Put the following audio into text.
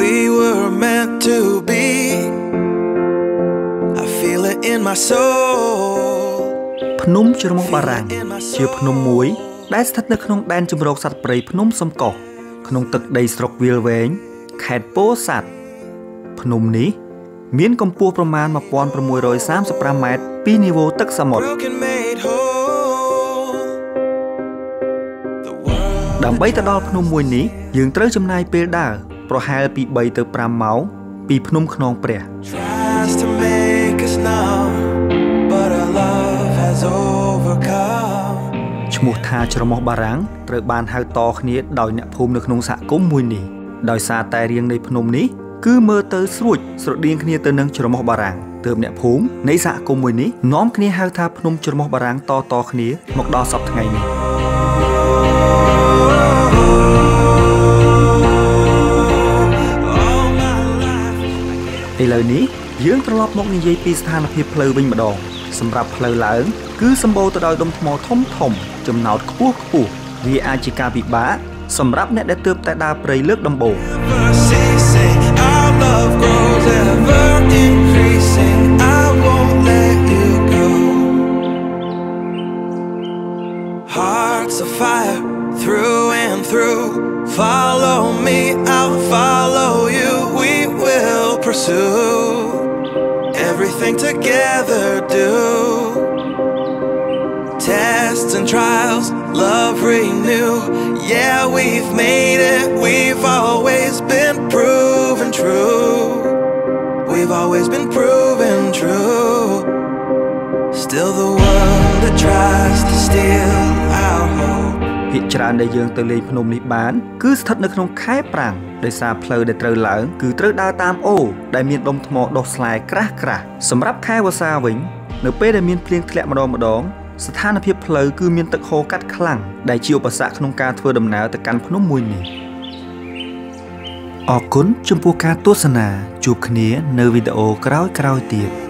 we were meant to be. I feel it in my soul. ភ្នំជ្រមុះបារាំងជាភ្នំមួយដែលស្ថិតនៅក្នុងដែនជម្រកសត្វព្រៃភ្នំសំកុះក្នុងទឹកដីស្រុកវាលវែងខេត្តពោធិ៍សាត់ភ្នំនេះមានកម្ពស់ប្រមាណ 1635 ម៉ែត្រពីនីវ៉ូទឹកសមុទ្រដើម្បីទៅដល់ភ្នំមួយនេះយើងត្រូវចំណាយពេលដើរប្រហែលពី 3 ទៅ 5 ម៉ោងពីភ្នំខ្នងព្រះឈ្មោះថាច្រមុះបារាំងត្រូវបានហៅតគ្នាដោយអ្នកភូមិនៅក្នុងសហគមន៍មួយនេះដោយសារតែរាងនៃភ្នំនេះគឺមើលទៅស្រួចស្រដៀងគ្នាទៅនឹងច្រមុះបារាំងទើបអ្នកភូមិនៃសហគមន៍មួយនេះនាំគ្នាហៅថាភ្នំច្រមុះបារាំងតគ្នាមកដល់សព្វថ្ងៃនេះឥឡូវនេះយើងត្រឡប់មកនិយាយពីស្ថានភាពផ្លូវវិញម្ដងសម្រាប់ផ្លូវឡើងគឺសម្បូរទៅដោយដុំថ្មធំចំណោតខ្ពស់វាអាចជាការពិបាកសម្រាប់អ្នកដែលទើបតែដើរព្រៃលើកដំបូង Hearts of fire through and through. Follow me, I'll follow you. We will pursue everything together. Do tests and trials, love renew. Yeah, we've made it. We've always been proven true. We've always been proven true. Still the world that tries to steal our hope. ភាគច្រើនដែលយើងទៅលេងភ្នំនេះបានគឺស្ថិតនៅក្នុងខែប្រាំងដោយសារផ្លូវដែលត្រូវឡើងគឺត្រូវដើរតាមអូរដែលមានដុំថ្មដុះស្លែក្រាស់សម្រាប់ខែវស្សាវិញនៅពេលដែលមានភ្លៀងធ្លាក់ម្ដងស្ថានភាពផ្លូវគឺមានទឹកហូរកាត់ខ្លាំងដែលជាឧបសគ្គក្នុងការធ្វើដំណើរទៅកាន់ភ្នំមួយនេះអរគុណចំពោះការទស្សនាជួបគ្នានៅវីដេអូក្រោយៗទៀត